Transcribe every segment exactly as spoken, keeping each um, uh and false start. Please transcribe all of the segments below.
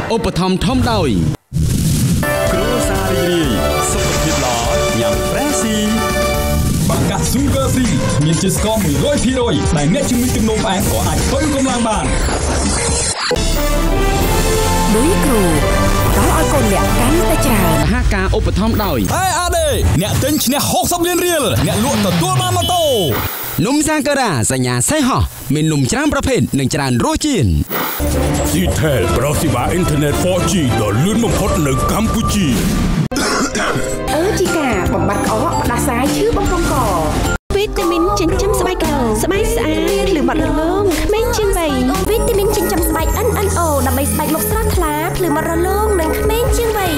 ឧបត្ថម្ភធំដោយគ្រួសាររីករាយសុខភាពល្អញ៉ាំហ្វ្រេស៊ីបាកាស៊ូហ្គាហ្វ្រីមានជាតិស្ករ មួយរយភាគរយ ដែលអ្នកជំងឺទឹកនោមផ្អែមក៏អាចធ្វើកម្លាំងបានលុយគ្រូដល់ឲ្យកូនអ្នកកាន់តែច្រើនសហការឧបត្ថម្ភដោយហេអាដេអ្នកទិញឈ្នះហុកសិបលានរៀលអ្នកលក់ទទួលបានម៉ូតូនំសាការ៉ាសញ្ញាសេះហោះមាននំច្រើនប្រភេទនិងច្រើនរសជាតិ Citel ប្រសិទ្ធភាពអ៊ីនធឺណិត ហ្វូរ ជី ដ៏លឿនបំផុតនៅកម្ពុជាអឺជីកាបំបត្តិក្អកផ្ដាសាយឈឺបំពង់កវីតាមីនចិញ្ចឹមស្បែកក្រស្បែកស្អាតឬមាត់រលោងក្មេងជាងវ័យវីតាមីនចិញ្ចឹមស្បែក เอ็น เอ็น โอ ដើម្បីស្បែកមុខស្រស់ថ្លាភ្លឺមាត់រលោងនិងក្មេងជាងវ័យ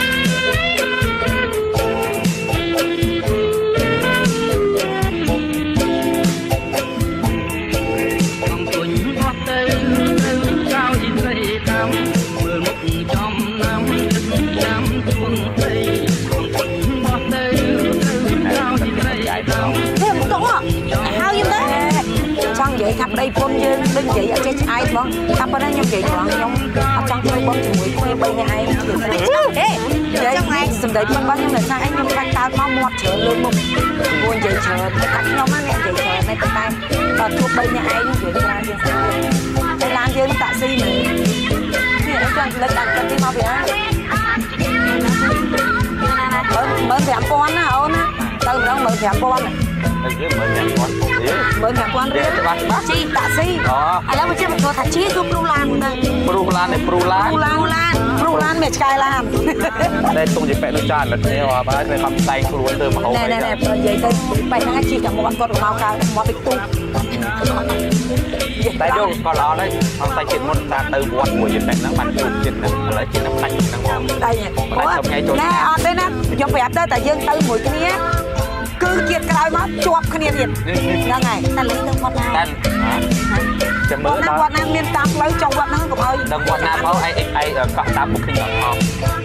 ថាប្តីពុនយើងដូចនិយាយអត់ចេះឆ្អែតបងថាប៉ុណ្ណឹងខ្ញុំនិយាយហ្មងខ្ញុំអត់ចង់ធ្វើបងជាមួយគ្នាបីនាក់ឯងនិយាយហេនិយាយឯងសម្ដីបងខ្ញុំនៅថាឯងខ្ញុំកាច់តើមកមាត់ច្រើនលើមុខព្រោះនិយាយច្រើនកាច់ខ្ញុំណាអ្នកនិយាយច្រើនតែតែដល់ជួបបីនាក់ឯងនិយាយច្រើនជាងស្អីតែឡានយើងតាក់ស៊ីមែននេះអីចង់លេចដាក់កាត់ទីមកពីហើយបើបើ ប្រាំពាន់ ណាអូនណាទៅម្ដងមើល ប្រាំពាន់ទៅយើងមើល ប្រាំពាន់មើល ប្រាំពាន់ រៀលច្បាស់ច្បាស់ជីតាក់ស៊ីឥឡូវមកជិះមកថាជីគឺព្រុសឡានហ្នឹងព្រុសឡាននេះព្រុសឡានព្រុសឡានព្រុសឡានមានឆ្កែឡានតែទុំជាប៉ែកដូចចានឥឡូវនេះអត់បើគេខំតែងខ្លួនទៅមកហូបណែណែណែនិយាយទៅប៉ែកហ្នឹងជីតែមកគាត់មកកៅមកពីទូតែយកក៏ល្អដែរអត់តែចិត្តមុនតាទៅវត្តមួយចិត្តហ្នឹងបានជួបចិត្តហ្នឹងឥឡូវចិត្តហ្នឹងផ្ដាច់ហ្នឹងហ្មងតែណែអត់ទេណាខ្ញុំប្រាប់ទៅតែយើងទៅមួយគ្នាគឺជាតិក្រោយមកជាប់គ្នាទៀតហ្នឹងហើយតែលេងទៅវត្តណាតែចាំមើលដល់វត្តណាមានតាមផ្លូវចុងវត្តហ្នឹងកុំឲ្យដល់វត្តណាមកឯឯឯកក់តាមមុខគ្នាអត់ផង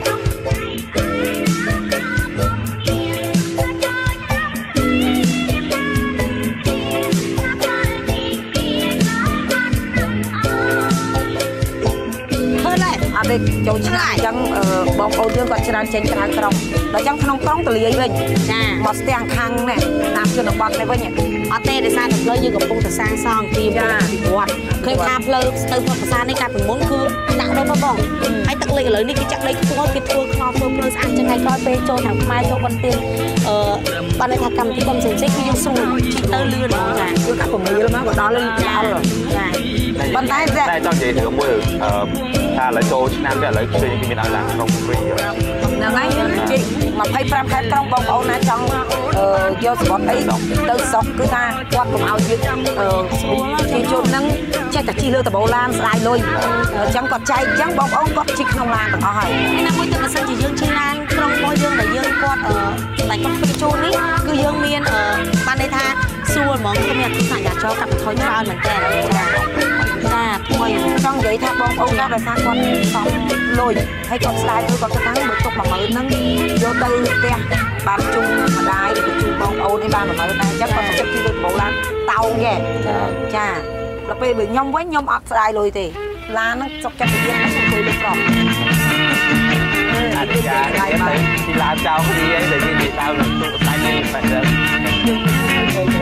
អត់ទេចូលឆ្នាំអញ្ចឹងបងប្អូនយើងគាត់ច្រើនចេញក្រៅក្រុងដល់អញ្ចឹងក្នុងក្រុងទលាយវិញចាមកស្ទះខាងនេះតាមជនបទនេះវិញអត់ទេដោយសារតែផ្លូវយើងកំពុងតែសាងសង់ទីពីវត្តឃើញថាផ្លូវទៅវត្តប្រាសាទនេះកាលពីមុនគឺដាក់ដូចមកបងហើយទឹកលេខឥឡូវនេះគេចាក់ដីខ្ពស់គេធ្វើខ្នល់ធ្វើផ្លូវស្អាតចឹងហើយក្រោយពេលចូលតាមខ្មែរចូលបន្ទានអឺបានន័យថាកម្មវិធីកំសិនជិះគឺយើងស្រួលជីទៅលឿនហ្មងចាគឺកាប់ប្រមៀលមកក៏ដល់ដល់ចាប៉ុន្តែតែចង់និយាយរឿងមួយអឺថាឥឡូវចូលឆ្នាំនេះឥឡូវឃើញគេមានឲ្យឡើងក្នុងហ្វ្រីហ្នឹងហើយជីម្ភៃប្រាំខែក្រុងបងប្អូនណាចង់យកសម្បត្តិអីទៅស្រុកគឺថាគាត់កុំឲ្យយើងជាជនហ្នឹងចេះតែជិះលើដបូឡានស្ដាយលុយអញ្ចឹងគាត់ចែកអញ្ចឹងបងប្អូនគាត់ជិះក្នុងឡានទាំងអស់ហើយណាមួយទៅបើសិនជាយើងជិះឡានក្រុងរបស់យើងដែលយើងគាត់តែគាត់ទៅជួលនេះគឺយើងមានបានន័យថាស្រួលហ្មងគឺមានអត្ថប្រយោជន៍ចោលកាត់បន្ថយច្រើនមែនតើចាចាថ្មីចង់និយាយថាបងប្អូនគាត់ដោយសារគាត់សំលុយហើយគាត់ស្ដាយទៅគាត់ថាបើទុក មួយម៉ឺន ហ្នឹងយកទៅផ្ទះបានជុំម្ដាយឬជុំបងប្អូនឯងបាន មួយម៉ឺន ដែរអញ្ចឹងគាត់ចិត្តជិះលើដបូឡានតោងទេចាដល់ពេលបើខ្ញុំវិញខ្ញុំអត់ស្ដាយលុយទេឡានហ្នឹងសុកចិត្តទៅយើងខ្ញុំជួយលើប្រាប់អត់ចាតែទីឡានចៅគ្នាតែនិយាយដើមនឹងទូតែនេះបែបហ្នឹង